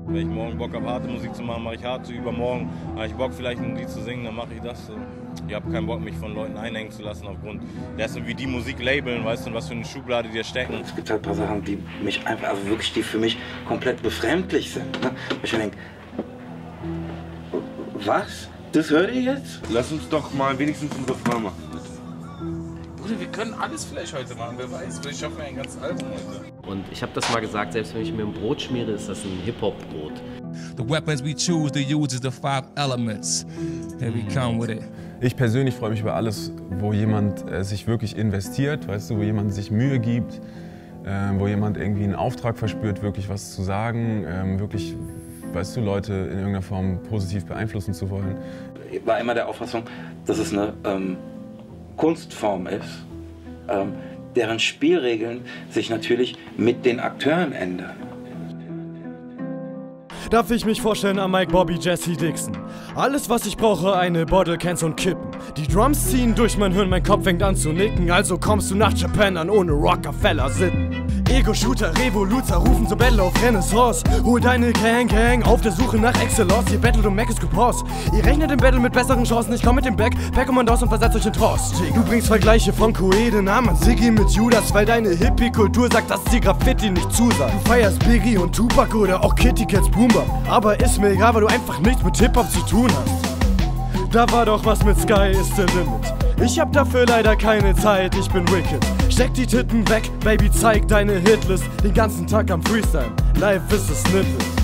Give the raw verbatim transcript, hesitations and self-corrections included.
Wenn ich morgen Bock habe, harte Musik zu machen, mache ich harte. Übermorgen habe ich Bock, vielleicht ein Lied zu singen, dann mache ich das. So. Ich habe keinen Bock, mich von Leuten einhängen zu lassen aufgrund dessen, wie die Musik labeln, weißt du, und was für eine Schublade die dir stecken. Es gibt halt ein paar Sachen, die mich einfach, also wirklich, die für mich komplett befremdlich sind. Ne? Ich denke, was? Das hört ihr jetzt? Lass uns doch mal wenigstens einen Refrain machen. Bruder, wir können alles vielleicht heute machen, wer weiß. Vielleicht schaffen wir ein ganzes Album heute. Und ich habe das mal gesagt, selbst wenn ich mir ein Brot schmiere, ist das ein Hip-Hop-Brot. The weapons we choose to use is the five elements. Here we come with it. Ich persönlich freue mich über alles, wo jemand äh, sich wirklich investiert, weißt du, wo jemand sich Mühe gibt, äh, wo jemand irgendwie einen Auftrag verspürt, wirklich was zu sagen, äh, wirklich, weißt du, Leute in irgendeiner Form positiv beeinflussen zu wollen. Ich war immer der Auffassung, dass es eine ähm, Kunstform ist, ähm, deren Spielregeln sich natürlich mit den Akteuren ändern. Darf ich mich vorstellen am Mike, Bobby, Jesse, Dixon? Alles, was ich brauche, eine Bottle, Cans und Kippen. Die Drums ziehen durch mein Hirn, mein Kopf fängt an zu nicken. Also kommst du nach Japan an ohne Rockefeller sitten. Ego-Shooter, Revoluzer rufen zur Battle auf Renaissance. Hol deine Gang Gang auf der Suche nach Excellence. Ihr battlet um Mac ist gepause. Ihr rechnet im Battle mit besseren Chancen. Ich komm mit dem Back, Back-Kommandos und versetzt euch in Trance. Du bringst Vergleiche von Koede, Namen Siggi mit Judas, weil deine Hippie-Kultur sagt, dass dir Graffiti nicht zusagt. Du feierst Biggie und Tupac oder auch Kitty Cats Boomba. Aber ist mir egal, weil du einfach nichts mit Hip-Hop zu tun hast. Da war doch was mit Sky is the limit. Ich hab dafür leider keine Zeit, ich bin wicked. Steck die Titten weg, Baby, zeig deine Hitlist. Den ganzen Tag am Freestyle, live ist es Snippet.